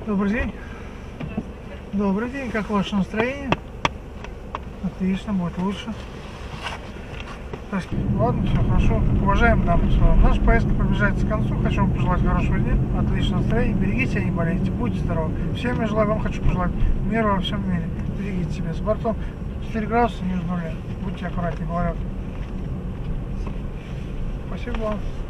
Добрый день. Добрый день. Как ваше настроение? Отлично, будет лучше. Ладно, все хорошо. Уважаемые дамы и господа, наша поездка приближается к концу. Хочу вам пожелать хорошего дня, отличного настроения. Берегите себя, не болейте, будьте здоровы. Всем я желаю, вам хочу пожелать мира во всем мире. Берегите себя. С бортом 4 градуса ниже нуля. Будьте аккуратнее, говорят. Спасибо вам.